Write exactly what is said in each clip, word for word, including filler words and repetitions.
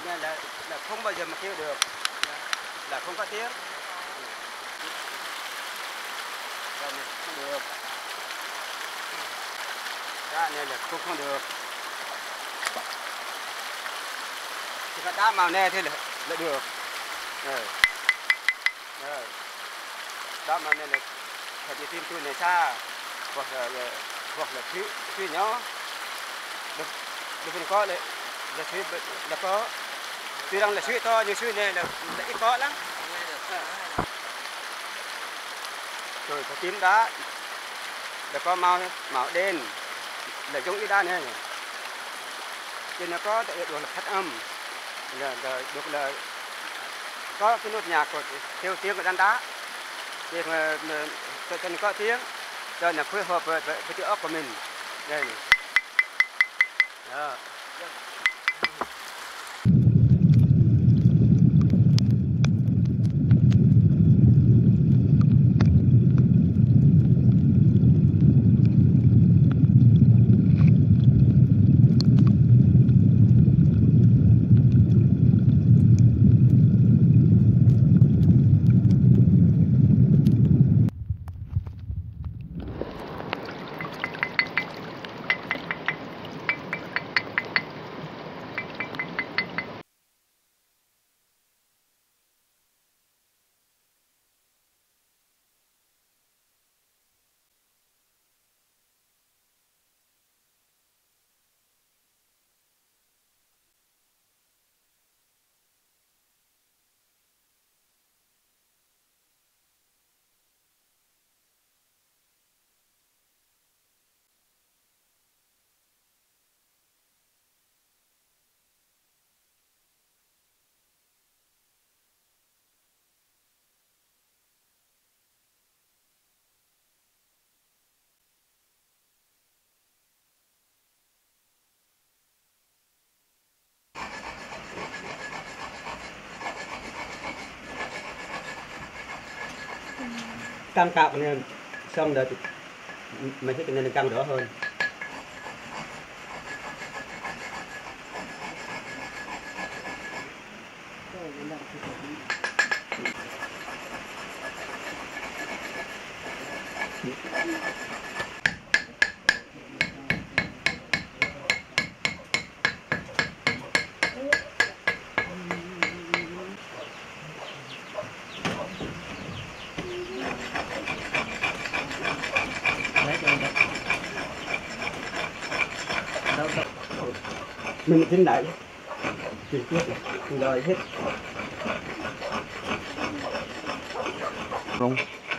nên là là không bao giờ mà kêu được, là không có tiếng. Đây này, không được. Đó này là cũng không được. Thì phải đá màu nè thì là, là được. Rồi. Rồi. Đá màu nè là phải đi tìm tôi này xa, hoặc là hoặc là thứ thứ nhỏ. Được được không có đấy, là thứ là có. Tuy rằng là suy to nhưng suy này là, là ít có lắm. Rồi có tím đá là có màu màu đen là giống như đá này, thì nó có được là phát âm là, là được là có cái nốt nhạc của theo tiếng của đàn đá, thì mà, mà cho nó có tiếng cho nó phối hợp với, với, với tiếng ốc của mình đây này. Đó. Căng cạo nên xong rồi mình thích nên căng đỡ hơn. Mình tính lại trực tiếp rồi hết không.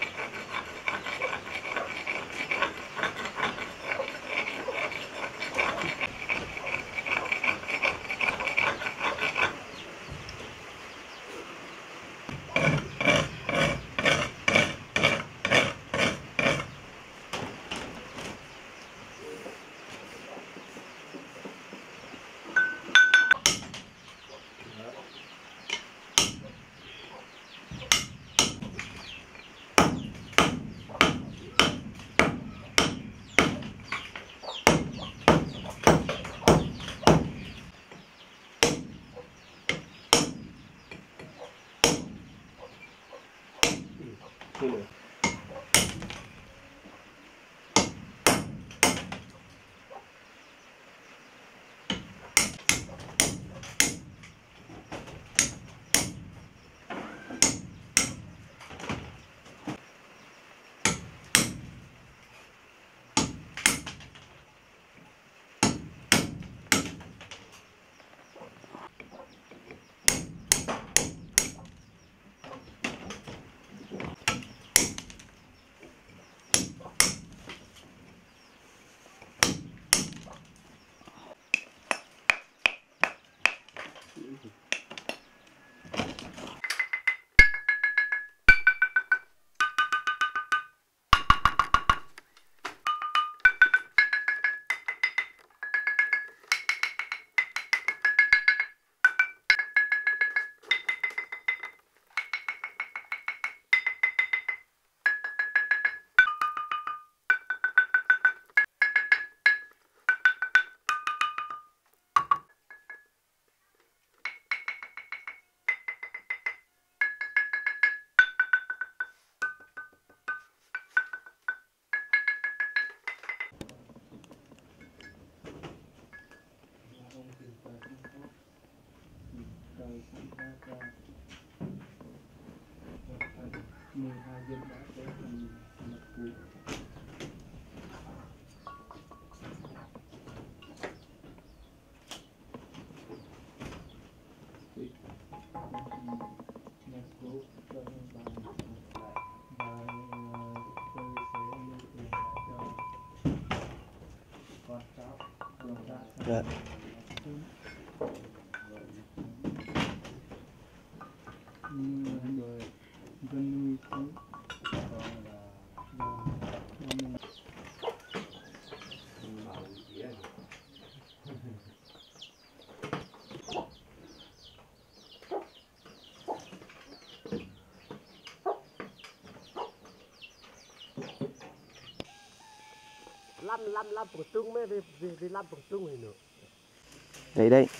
Được. Dạ. Lăm lăm lăm bổ tung mới về về về lăm bổ tung này nữa. Đây đây.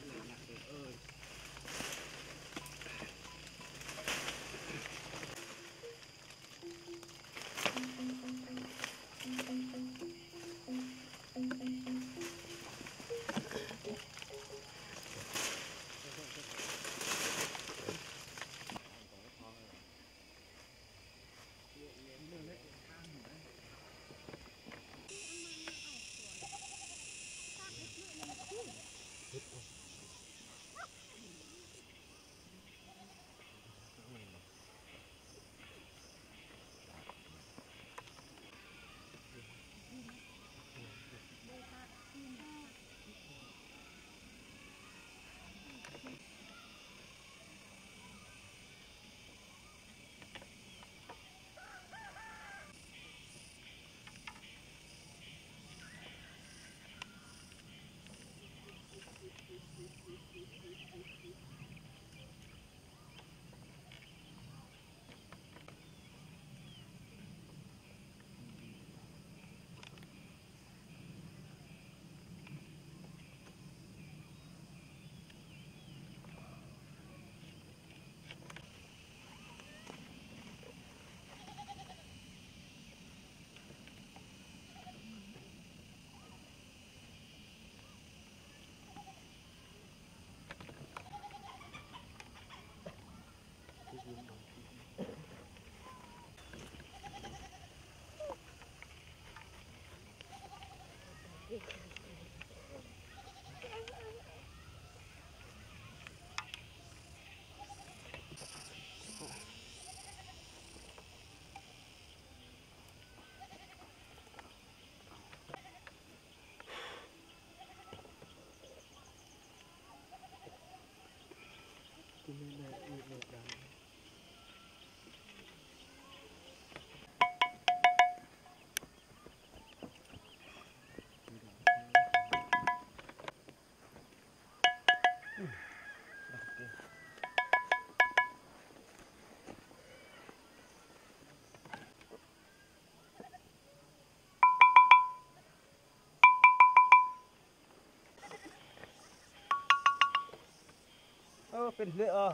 Ơเป็นเรือ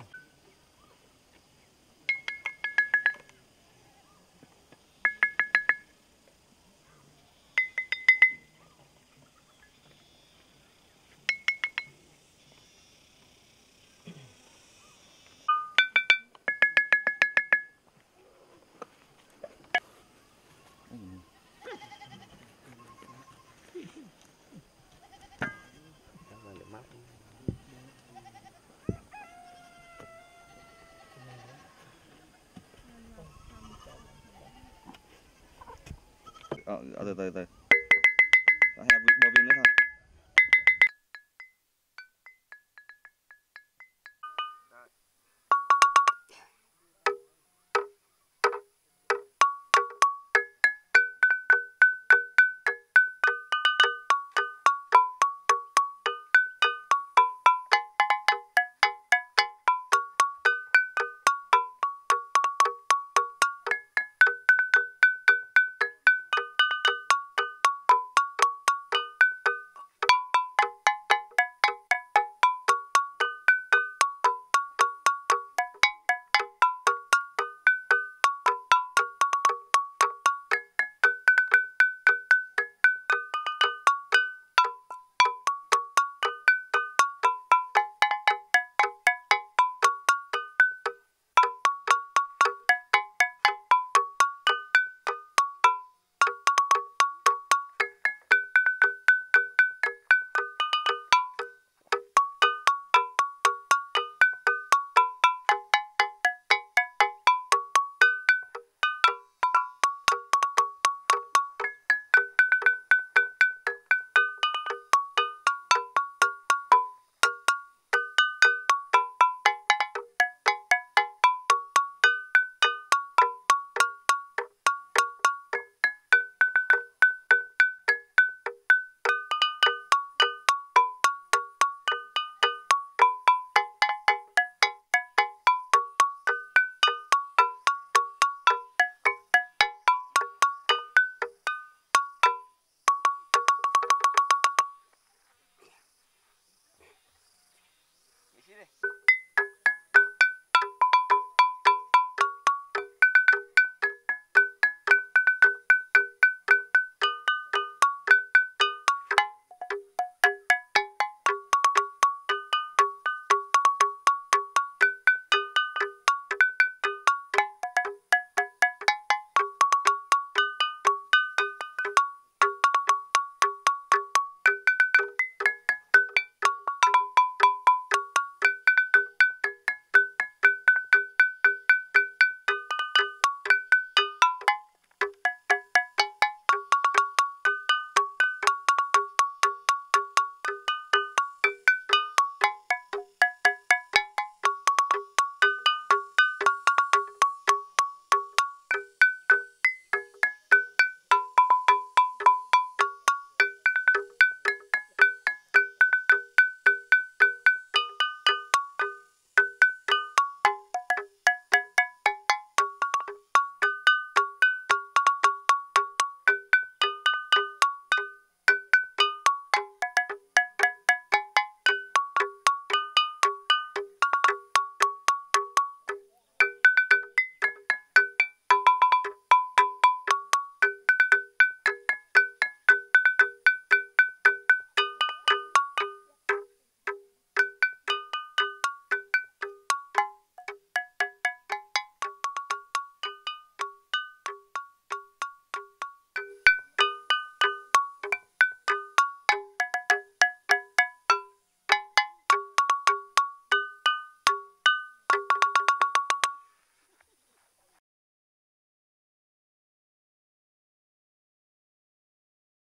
Ờ, từ từ từ. Đó, hai bò viên nữa thôi. xí đây.